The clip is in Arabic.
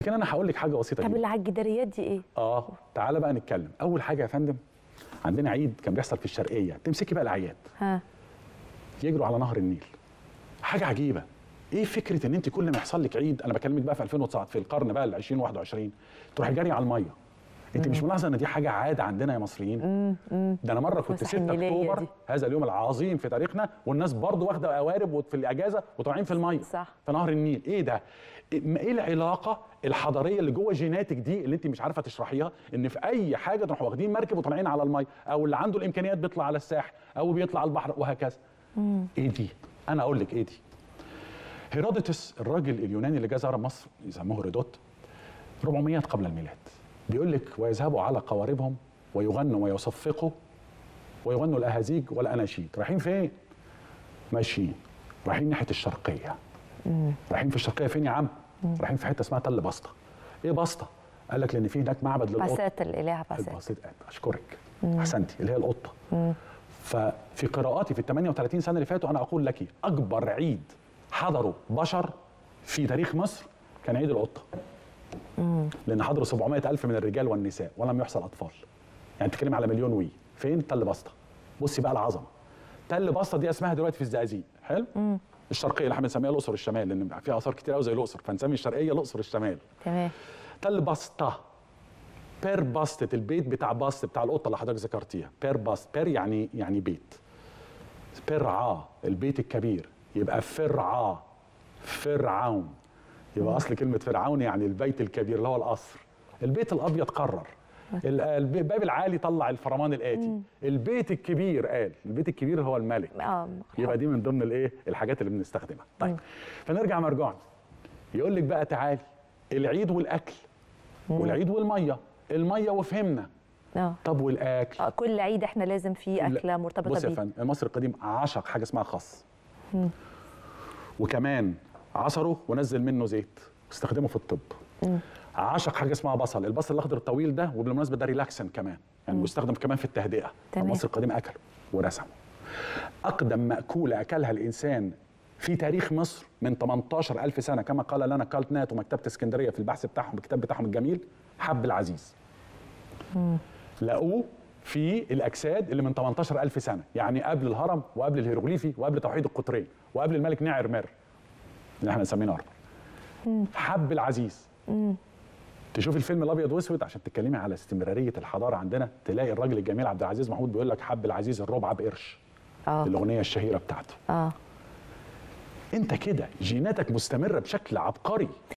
لكن انا هقول لك حاجه بسيطه طب جدا. اللي على الجداريات دي ايه؟ تعالى بقى نتكلم. اول حاجه يا فندم، عندنا عيد كان بيحصل في الشرقيه، تمسكي بقى الاعياد ها يجروا على نهر النيل. حاجه عجيبه. ايه فكره ان انت كل ما يحصل لك عيد، انا بكلمك بقى في 2009 في القرن بقى ال 2021 تروحي جاري على الميه؟ انت مش ملاحظه ان دي حاجه عاده عندنا يا مصريين؟ ده انا مره كنت 6 اكتوبر هذا اليوم العظيم في تاريخنا والناس برضو واخده قوارب وفي الاجازه وطالعين في الميه صح في نهر النيل. ايه ده؟ ايه العلاقه الحضاريه اللي جوه جيناتك دي اللي انت مش عارفه تشرحيها، ان في اي حاجه تروحوا واخدين مركب وطالعين على الميه، او اللي عنده الامكانيات بيطلع على الساحل او بيطلع على البحر وهكذا. ايه دي؟ انا اقول لك ايه دي. هيرودوتس الراجل اليوناني اللي جه زار مصر يسموه هيرودوت 400 قبل الميلاد، بيقول لك ويذهبوا على قواربهم ويغنوا ويصفقوا ويغنوا الاهازيج والاناشيد. رايحين فين؟ ماشيين رايحين ناحيه الشرقيه. رايحين في الشرقيه فين يا عم؟ رايحين في حته اسمها تل بسطه. ايه بسطه؟ قال لك لان في هناك معبد للقطه. بسات الالهه بسات. اشكرك احسنتي، اللي هي القطه. ففي قراءاتي في ال 38 سنه اللي فاتوا انا اقول لك اكبر عيد حضروا بشر في تاريخ مصر كان عيد القطه. لان حضروا 700,000 من الرجال والنساء ولم يحصل اطفال. يعني بتتكلم على مليون وي. فين؟ تل بسطه. بصي بقى العظمه. تل بسطه دي اسمها دلوقتي في الزقازيق. حلو؟ الشرقيه اللي احنا بنسميها الاقصر الشمال، لان في اثار كتير قوي زي الاقصر فنسمي الشرقيه الاقصر الشمال. تمام. تل بسطه بير بسطه، البيت بتاع بسط بتاع القطه اللي حضرتك ذكرتيها. بير بسط، بير يعني بيت. بيرعا البيت الكبير، يبقى فرعا فرعون. يبقى اصل كلمه فرعون يعني البيت الكبير اللي هو القصر. البيت الابيض قرر، الباب العالي طلع الفرمان الاتي. البيت الكبير قال البيت الكبير هو الملك. يبقى دي من ضمن الايه الحاجات اللي بنستخدمها. طيب فنرجع مرجعنا. يقول لك بقى تعالي العيد والاكل والعيد والميه. الميه وفهمنا. طب والاكل؟ كل عيد احنا لازم فيه اكله مرتبطه بيه. بص يا فندم، المصري القديم عشق حاجه اسمها خس. وكمان عصره ونزل منه زيت واستخدمه في الطب. عشق حاجه اسمها بصل، البصل الاخضر الطويل ده، وبالمناسبه ده ريلاكسن كمان، يعني بيستخدم كمان في التهدئه. المصري القديم اكله ورسمه. اقدم ماكوله اكلها الانسان في تاريخ مصر من 18,000 سنه كما قال لنا كالت نات ومكتبه اسكندريه في البحث بتاعهم الكتاب بتاعهم الجميل، حب العزيز. لقوه في الاجساد اللي من 18,000 سنه، يعني قبل الهرم وقبل الهيروغليفي وقبل توحيد القطرين وقبل الملك نعرمر اللي احنا نسميه نعرمر. حب العزيز. تشوف الفيلم الابيض واسود عشان تتكلمي على استمراريه الحضاره عندنا، تلاقي الراجل الجميل عبد العزيز محمود بيقول لك حب العزيز الربع بقرش. الاغنيه الشهيره بتاعته. انت كده جيناتك مستمره بشكل عبقري.